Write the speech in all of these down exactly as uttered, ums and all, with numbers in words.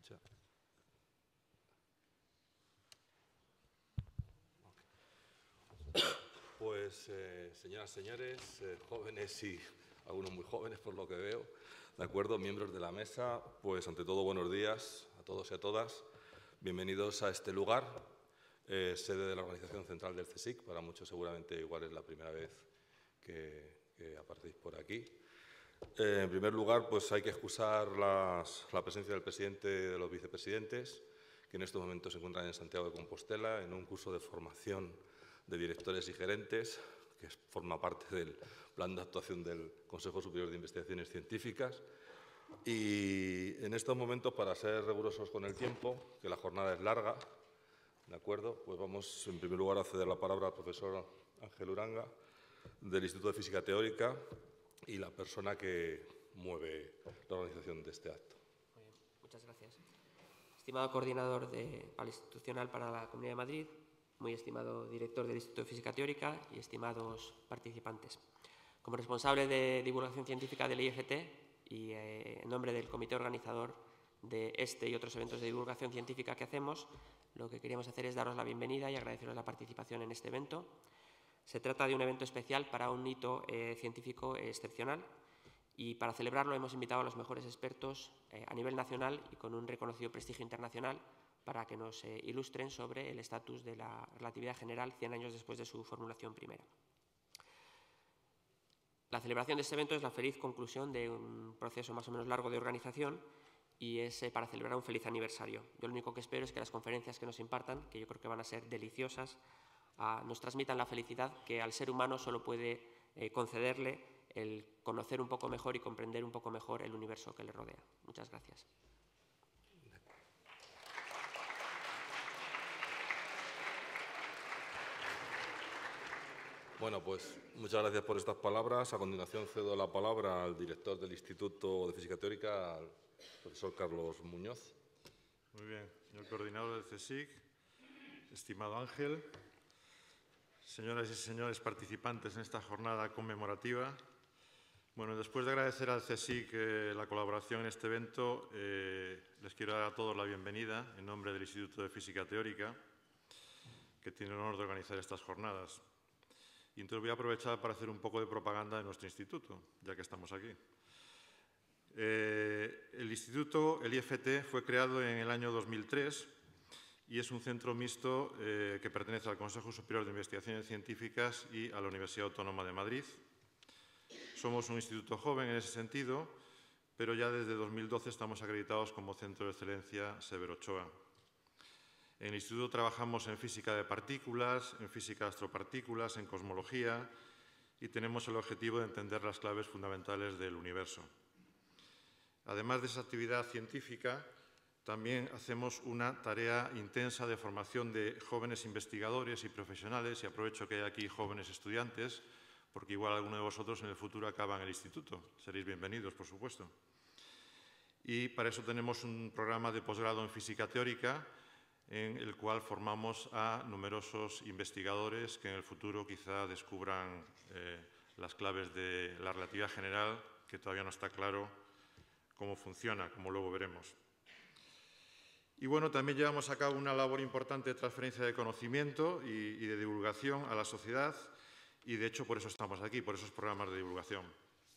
marcha. Pues, eh, señoras, señores, eh, jóvenes y algunos muy jóvenes por lo que veo, ¿de acuerdo? Miembros de la mesa, pues ante todo buenos días a todos y a todas. Bienvenidos a este lugar, eh, sede de la Organización Central del CSIC. Para muchos seguramente igual es la primera vez que, que aparecéis por aquí. Eh, en primer lugar, pues hay que excusar las, la presencia del presidente y de los vicepresidentes, que en estos momentos se encuentran en Santiago de Compostela en un curso de formación de directores y gerentes, que forma parte del plan de actuación del Consejo Superior de Investigaciones Científicas. Y en estos momentos, para ser rigurosos con el tiempo, que la jornada es larga, ¿de acuerdo? Pues vamos, en primer lugar, a ceder la palabra al profesor Ángel Uranga, del Instituto de Física Teórica, y la persona que mueve la organización de este acto. Muy bien, muchas gracias. Estimado coordinador de, institucional para la Comunidad de Madrid, muy estimado director del Instituto de Física Teórica y estimados participantes. Como responsable de divulgación científica del I F T y eh, en nombre del comité organizador de este y otros eventos de divulgación científica que hacemos, lo que queríamos hacer es daros la bienvenida y agradeceros la participación en este evento. Se trata de un evento especial para un hito eh, científico excepcional y para celebrarlo hemos invitado a los mejores expertos eh, a nivel nacional y con un reconocido prestigio internacional para que nos eh, ilustren sobre el estatus de la relatividad general cien años después de su formulación primera. La celebración de este evento es la feliz conclusión de un proceso más o menos largo de organización y es eh, para celebrar un feliz aniversario. Yo lo único que espero es que las conferencias que nos impartan, que yo creo que van a ser deliciosas, a, nos transmitan la felicidad que al ser humano solo puede eh, concederle el conocer un poco mejor y comprender un poco mejor el universo que le rodea. Muchas gracias. Bueno, pues muchas gracias por estas palabras. A continuación cedo la palabra al director del Instituto de Física Teórica, al profesor Carlos Muñoz. Muy bien, señor coordinador del CSIC, estimado Ángel, señoras y señores participantes en esta jornada conmemorativa. Bueno, después de agradecer al CSIC eh, la colaboración en este evento, eh, les quiero dar a todos la bienvenida en nombre del Instituto de Física Teórica, que tiene el honor de organizar estas jornadas. Y entonces voy a aprovechar para hacer un poco de propaganda de nuestro instituto, ya que estamos aquí. Eh, el instituto, el I F T, fue creado en el año dos mil tres y es un centro mixto eh, que pertenece al Consejo Superior de Investigaciones Científicas y a la Universidad Autónoma de Madrid. Somos un instituto joven en ese sentido, pero ya desde dos mil doce estamos acreditados como Centro de Excelencia Severo Ochoa. En el instituto trabajamos en física de partículas, en física de astropartículas, en cosmología y tenemos el objetivo de entender las claves fundamentales del universo. Además de esa actividad científica, también hacemos una tarea intensa de formación de jóvenes investigadores y profesionales, y aprovecho que hay aquí jóvenes estudiantes, porque igual alguno de vosotros en el futuro acaba en el instituto. Seréis bienvenidos, por supuesto. Y para eso tenemos un programa de posgrado en física teórica, en el cual formamos a numerosos investigadores que en el futuro quizá descubran eh, las claves de la relatividad general, que todavía no está claro cómo funciona, como luego veremos. Y bueno, también llevamos a cabo una labor importante de transferencia de conocimiento y, y de divulgación a la sociedad, y de hecho por eso estamos aquí, por esos programas de divulgación.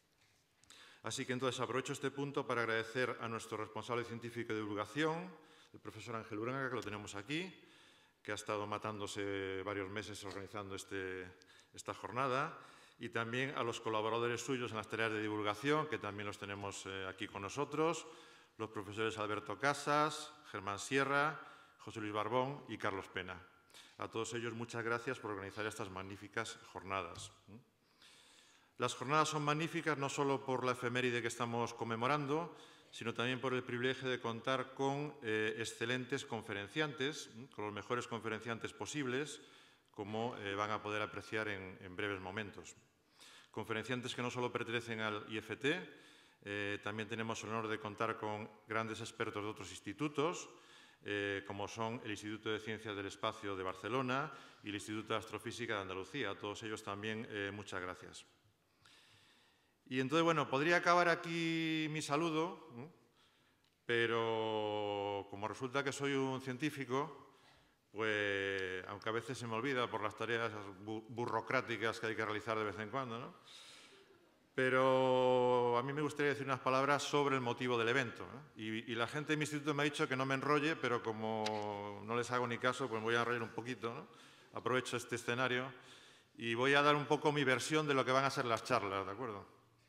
Así que entonces aprovecho este punto para agradecer a nuestro responsable científico de divulgación, el profesor Ángel Uranga, que lo tenemos aquí, que ha estado matándose varios meses organizando este, esta jornada, y también a los colaboradores suyos en las tareas de divulgación, que también los tenemos eh, aquí con nosotros, los profesores Alberto Casas, Germán Sierra, José Luis Barbón y Carlos Pena. A todos ellos muchas gracias por organizar estas magníficas jornadas. Las jornadas son magníficas no solo por la efeméride que estamos conmemorando, sino también por el privilegio de contar con eh, excelentes conferenciantes, con los mejores conferenciantes posibles, como eh, van a poder apreciar en, en breves momentos. Conferenciantes que no solo pertenecen al I F T, eh, también tenemos el honor de contar con grandes expertos de otros institutos, eh, como son el Instituto de Ciencias del Espacio de Barcelona y el Instituto de Astrofísica de Andalucía. A todos ellos también eh, muchas gracias. Y entonces, bueno, podría acabar aquí mi saludo, ¿no? pero como resulta que soy un científico, pues, aunque a veces se me olvida por las tareas bu burocráticas que hay que realizar de vez en cuando, ¿no? Pero a mí me gustaría decir unas palabras sobre el motivo del evento, ¿eh? y, y la gente de mi instituto me ha dicho que no me enrolle, pero como no les hago ni caso, pues me voy a enrollar un poquito, ¿no? Aprovecho este escenario y voy a dar un poco mi versión de lo que van a ser las charlas, ¿de acuerdo?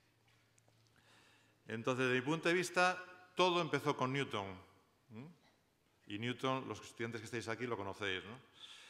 Entonces, desde mi punto de vista, todo empezó con Newton. ¿eh? Y Newton, los estudiantes que estáis aquí lo conocéis, ¿no?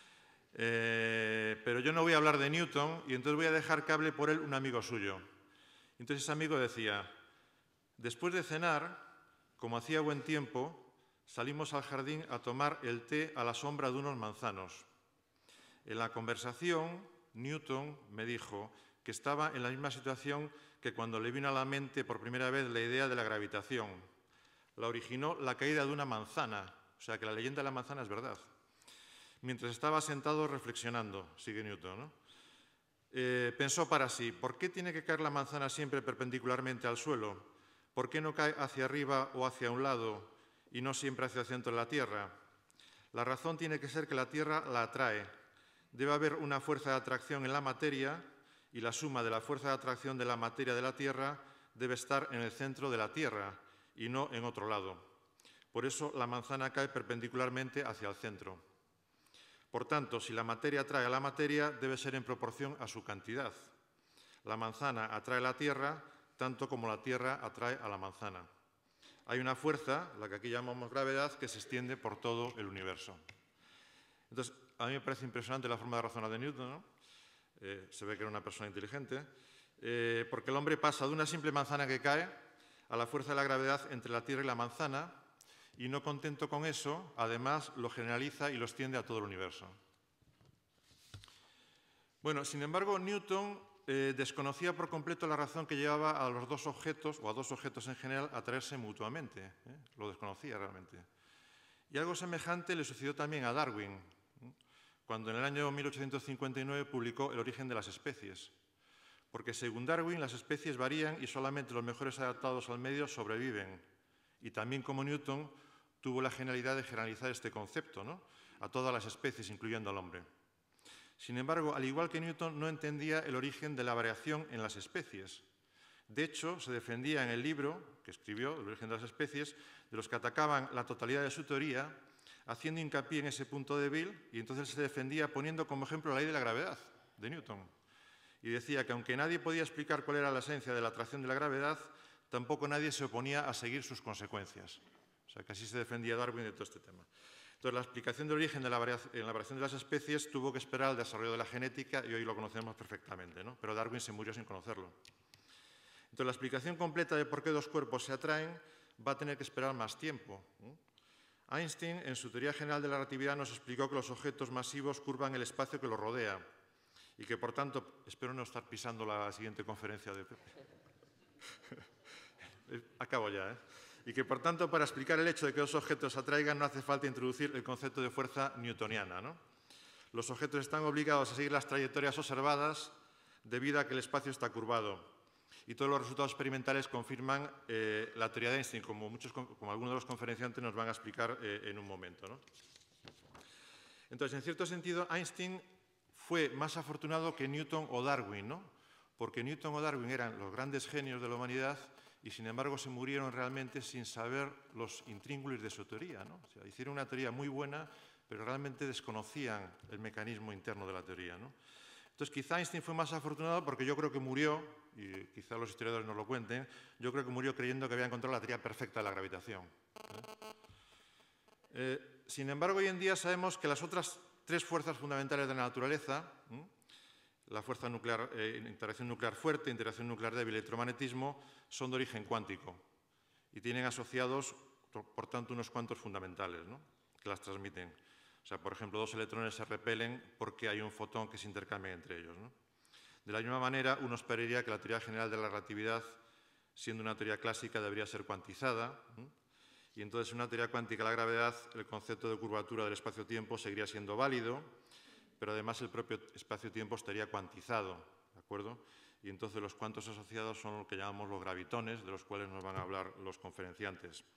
Eh, pero yo no voy a hablar de Newton y entonces voy a dejar que hable por él un amigo suyo. Entonces ese amigo decía, después de cenar, como hacía buen tiempo, salimos al jardín a tomar el té a la sombra de unos manzanos. En la conversación, Newton me dijo que estaba en la misma situación que cuando le vino a la mente por primera vez la idea de la gravitación. La originó la caída de una manzana, o sea que la leyenda de la manzana es verdad. Mientras estaba sentado reflexionando, sigue Newton, ¿no? Eh, pensó para sí, ¿por qué tiene que caer la manzana siempre perpendicularmente al suelo? ¿Por qué no cae hacia arriba o hacia un lado y no siempre hacia el centro de la Tierra? La razón tiene que ser que la Tierra la atrae. Debe haber una fuerza de atracción en la materia y la suma de la fuerza de atracción de la materia de la Tierra debe estar en el centro de la Tierra y no en otro lado. Por eso la manzana cae perpendicularmente hacia el centro. Por tanto, si la materia atrae a la materia, debe ser en proporción a su cantidad. La manzana atrae a la Tierra tanto como la Tierra atrae a la manzana. Hay una fuerza, la que aquí llamamos gravedad, que se extiende por todo el universo. Entonces, a mí me parece impresionante la forma de razonar de Newton, ¿no? Eh, se ve que era una persona inteligente, eh, porque el hombre pasa de una simple manzana que cae a la fuerza de la gravedad entre la Tierra y la manzana, y no contento con eso, además lo generaliza y lo extiende a todo el universo. Bueno, sin embargo, Newton eh, desconocía por completo la razón que llevaba a los dos objetos, o a dos objetos en general, a atraerse mutuamente. ¿eh? Lo desconocía realmente. Y algo semejante le sucedió también a Darwin, ¿eh? cuando en el año mil ochocientos cincuenta y nueve publicó El origen de las especies. Porque según Darwin, las especies varían y solamente los mejores adaptados al medio sobreviven. Y también como Newton, tuvo la genialidad de generalizar este concepto, ¿no? a todas las especies, incluyendo al hombre. Sin embargo, al igual que Newton, no entendía el origen de la variación en las especies. De hecho, se defendía en el libro que escribió, El origen de las especies, de los que atacaban la totalidad de su teoría, haciendo hincapié en ese punto débil, y entonces se defendía poniendo como ejemplo la ley de la gravedad de Newton. Y decía que aunque nadie podía explicar cuál era la esencia de la atracción de la gravedad, tampoco nadie se oponía a seguir sus consecuencias. O sea, que así se defendía Darwin de todo este tema. Entonces, la explicación del origen de la variación, en la variación de las especies tuvo que esperar al desarrollo de la genética y hoy lo conocemos perfectamente, ¿no? Pero Darwin se murió sin conocerlo. Entonces, la explicación completa de por qué dos cuerpos se atraen va a tener que esperar más tiempo. Einstein, en su teoría general de la relatividad, nos explicó que los objetos masivos curvan el espacio que los rodea y que, por tanto, espero no estar pisando la siguiente conferencia de Pepe. Acabo ya, ¿eh? Y que, por tanto, para explicar el hecho de que dos objetos se atraigan no hace falta introducir el concepto de fuerza newtoniana, ¿no? Los objetos están obligados a seguir las trayectorias observadas debido a que el espacio está curvado. Y todos los resultados experimentales confirman eh, la teoría de Einstein, como, muchos, como algunos de los conferenciantes nos van a explicar eh, en un momento, ¿no? Entonces, en cierto sentido, Einstein fue más afortunado que Newton o Darwin, ¿no? Porque Newton o Darwin eran los grandes genios de la humanidad y, sin embargo, se murieron realmente sin saber los intríngulis de su teoría, ¿no? O sea, hicieron una teoría muy buena, pero realmente desconocían el mecanismo interno de la teoría, ¿no? Entonces, quizá Einstein fue más afortunado porque yo creo que murió, y quizá los historiadores nos lo cuenten, yo creo que murió creyendo que había encontrado la teoría perfecta de la gravitación. ¿eh? Eh, sin embargo, hoy en día sabemos que las otras tres fuerzas fundamentales de la naturaleza, ¿eh? la fuerza nuclear, eh, interacción nuclear fuerte, interacción nuclear débil y electromagnetismo, son de origen cuántico y tienen asociados, por tanto, unos cuantos fundamentales, ¿no? que las transmiten. O sea, por ejemplo, dos electrones se repelen porque hay un fotón que se intercambia entre ellos, ¿no? De la misma manera, uno esperaría que la teoría general de la relatividad, siendo una teoría clásica, debería ser cuantizada, ¿eh? y entonces en una teoría cuántica de la gravedad, el concepto de curvatura del espacio-tiempo seguiría siendo válido, pero además el propio espacio-tiempo estaría cuantizado, ¿de acuerdo? Y entonces los cuantos asociados son lo que llamamos los gravitones, de los cuales nos van a hablar los conferenciantes.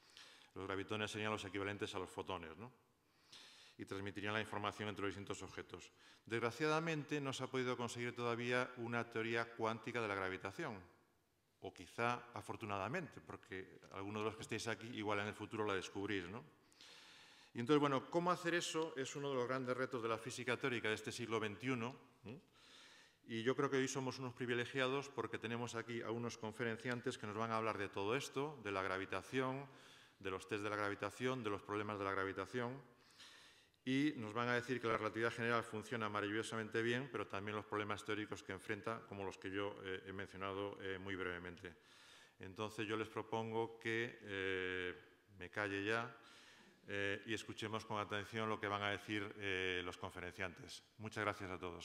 Los gravitones serían los equivalentes a los fotones, ¿no? Y transmitirían la información entre los distintos objetos. Desgraciadamente, no se ha podido conseguir todavía una teoría cuántica de la gravitación, o quizá afortunadamente, porque algunos de los que estáis aquí igual en el futuro la descubrís, ¿no? Y entonces, bueno, ¿cómo hacer eso? Es uno de los grandes retos de la física teórica de este siglo veintiuno, ¿eh? Y yo creo que hoy somos unos privilegiados porque tenemos aquí a unos conferenciantes que nos van a hablar de todo esto, de la gravitación, de los test de la gravitación, de los problemas de la gravitación, y nos van a decir que la relatividad general funciona maravillosamente bien, pero también los problemas teóricos que enfrenta, como los que yo eh, he mencionado eh, muy brevemente. Entonces, yo les propongo que eh, me calle ya eh, y escuchemos con atención lo que van a decir eh, los conferenciantes. Muchas gracias a todos.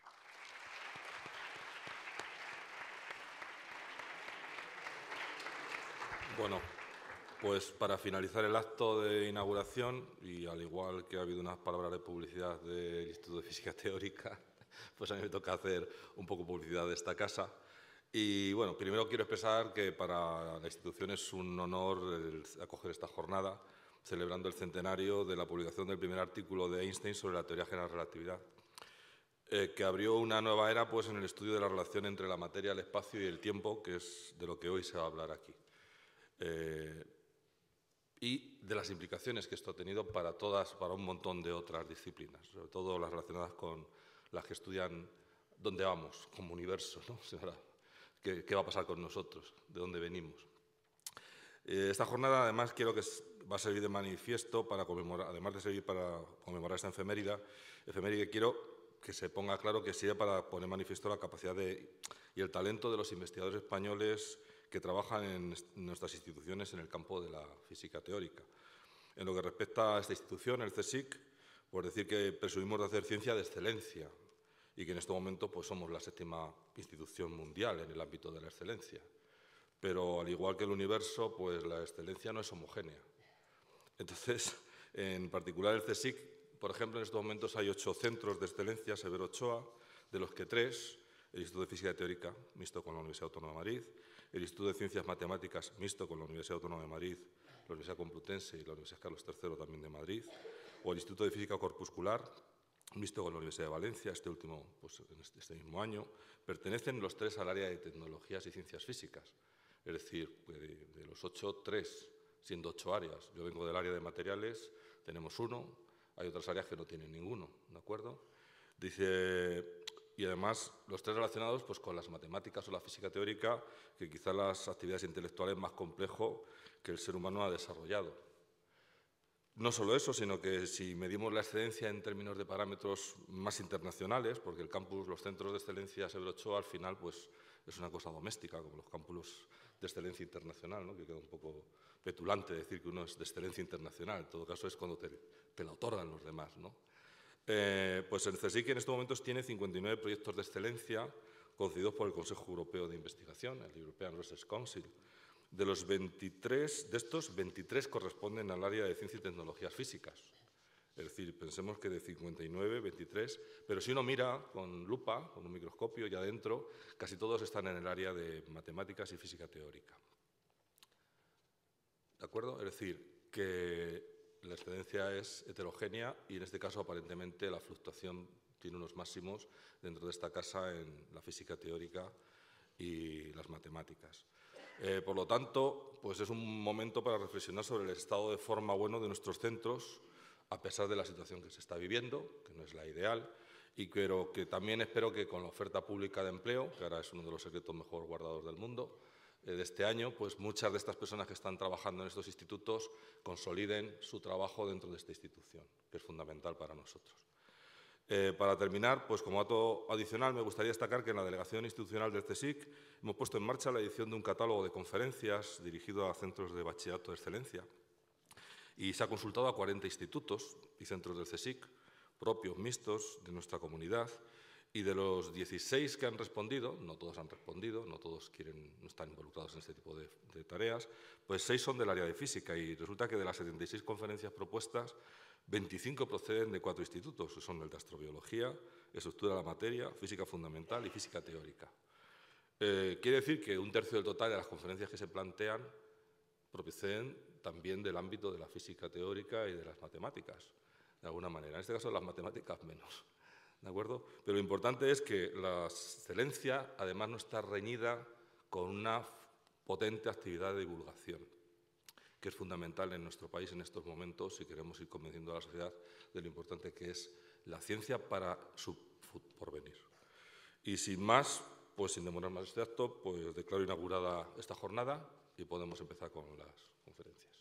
Bueno, pues para finalizar el acto de inauguración, y al igual que ha habido unas palabras de publicidad del Instituto de Física Teórica, pues a mí me toca hacer un poco publicidad de esta casa. Y bueno, primero quiero expresar que para la institución es un honor el acoger esta jornada, celebrando el centenario de la publicación del primer artículo de Einstein sobre la teoría general de la relatividad, eh, que abrió una nueva era pues, en el estudio de la relación entre la materia, el espacio y el tiempo, que es de lo que hoy se va a hablar aquí. Eh, y de las implicaciones que esto ha tenido para todas, para un montón de otras disciplinas, sobre todo las relacionadas con las que estudian dónde vamos como universo, ¿no? ¿Qué, qué va a pasar con nosotros? ¿De dónde venimos? Eh, esta jornada, además, quiero que va a servir de manifiesto para conmemorar, además de servir para conmemorar esta efeméride, efeméride quiero que se ponga claro que sirve para poner manifiesto la capacidad de, y el talento de los investigadores españoles que trabajan en nuestras instituciones en el campo de la física teórica. En lo que respecta a esta institución, el CSIC, pues decir que presumimos de hacer ciencia de excelencia y que en este momento pues, somos la séptima institución mundial en el ámbito de la excelencia. Pero al igual que el universo, pues la excelencia no es homogénea. Entonces, en particular el CSIC, por ejemplo, en estos momentos hay ocho centros de excelencia, Severo Ochoa, de los que tres, el Instituto de Física Teórica, mixto con la Universidad Autónoma de Madrid, el Instituto de Ciencias Matemáticas, mixto con la Universidad Autónoma de Madrid, la Universidad Complutense y la Universidad Carlos tercero también de Madrid, o el Instituto de Física Corpuscular, mixto con la Universidad de Valencia, este último pues, en este, este mismo año, pertenecen los tres al área de tecnologías y ciencias físicas. Es decir, de, de los ocho, tres, siendo ocho áreas. Yo vengo del área de materiales, tenemos uno, hay otras áreas que no tienen ninguno, ¿de acuerdo? Dice, y además los tres relacionados pues, con las matemáticas o la física teórica, que quizá las actividades intelectuales más complejo que el ser humano ha desarrollado. No solo eso, sino que si medimos la excelencia en términos de parámetros más internacionales, porque el campus, los centros de excelencia Severo Ochoa, al final, pues es una cosa doméstica, como los campus de excelencia internacional, ¿no? Que queda un poco petulante decir que uno es de excelencia internacional. En todo caso, es cuando te, te la otorgan los demás, ¿no? Eh, pues el CSIC en estos momentos tiene cincuenta y nueve proyectos de excelencia concedidos por el Consejo Europeo de Investigación, el European Research Council. De los veintitrés, de estos, veintitrés corresponden al área de ciencia y tecnologías físicas. Es decir, pensemos que de cincuenta y nueve, veintitrés, pero si uno mira con lupa, con un microscopio, ya adentro, casi todos están en el área de matemáticas y física teórica. ¿De acuerdo? Es decir, que la excelencia es heterogénea y en este caso aparentemente la fluctuación tiene unos máximos dentro de esta casa en la física teórica y las matemáticas. Eh, por lo tanto, pues es un momento para reflexionar sobre el estado de forma bueno de nuestros centros, a pesar de la situación que se está viviendo, que no es la ideal, y pero que también espero que con la oferta pública de empleo, que ahora es uno de los secretos mejor guardados del mundo, eh, de este año, pues muchas de estas personas que están trabajando en estos institutos consoliden su trabajo dentro de esta institución, que es fundamental para nosotros. Eh, para terminar, pues como dato adicional, me gustaría destacar que en la delegación institucional del CSIC hemos puesto en marcha la edición de un catálogo de conferencias dirigido a centros de bachillerato de excelencia y se ha consultado a cuarenta institutos y centros del CSIC, propios, mixtos, de nuestra comunidad, y de los dieciséis que han respondido, no todos han respondido, no todos quieren, no están involucrados en este tipo de, de tareas, pues seis son del área de física y resulta que de las setenta y seis conferencias propuestas, veinticinco proceden de cuatro institutos, que son el de astrobiología, estructura de la materia, física fundamental y física teórica. Eh, quiere decir que un tercio del total de las conferencias que se plantean proceden también del ámbito de la física teórica y de las matemáticas, de alguna manera. En este caso, las matemáticas menos, ¿de acuerdo? Pero lo importante es que la excelencia, además, no está reñida con una potente actividad de divulgación, que es fundamental en nuestro país en estos momentos si queremos ir convenciendo a la sociedad de lo importante que es la ciencia para su porvenir. Y sin más, pues sin demorar más este acto, pues declaro inaugurada esta jornada y podemos empezar con las conferencias.